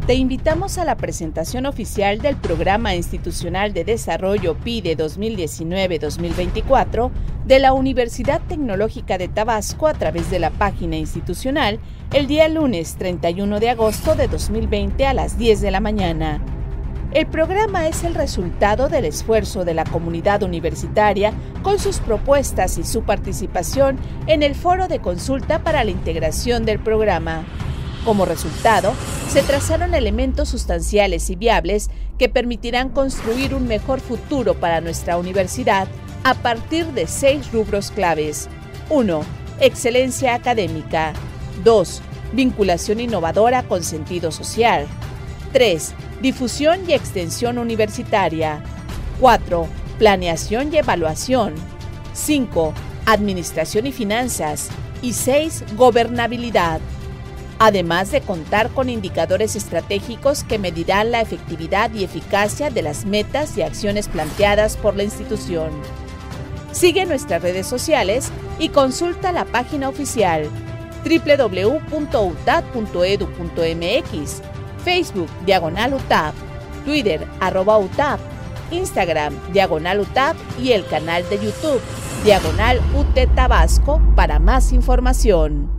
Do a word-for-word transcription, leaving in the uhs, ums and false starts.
Te invitamos a la presentación oficial del Programa Institucional de Desarrollo P I D E dos mil diecinueve dos mil veinticuatro de la Universidad Tecnológica de Tabasco a través de la página institucional el día lunes treinta y uno de agosto de dos mil veinte a las diez de la mañana. El programa es el resultado del esfuerzo de la comunidad universitaria con sus propuestas y su participación en el foro de consulta para la integración del programa. Como resultado, se trazaron elementos sustanciales y viables que permitirán construir un mejor futuro para nuestra universidad a partir de seis rubros claves. uno. Excelencia académica. dos. Vinculación innovadora con sentido social. tres. Difusión y extensión universitaria. cuatro. Planeación y evaluación. cinco. Administración y finanzas. Y seis. Gobernabilidad. Además de contar con indicadores estratégicos que medirán la efectividad y eficacia de las metas y acciones planteadas por la institución. Sigue nuestras redes sociales y consulta la página oficial doble u doble u doble u punto u t a d punto e d u punto m x, Facebook diagonal U T A B, Twitter arroba U T A B, Instagram diagonal U T A B y el canal de YouTube diagonal U T Tabasco para más información.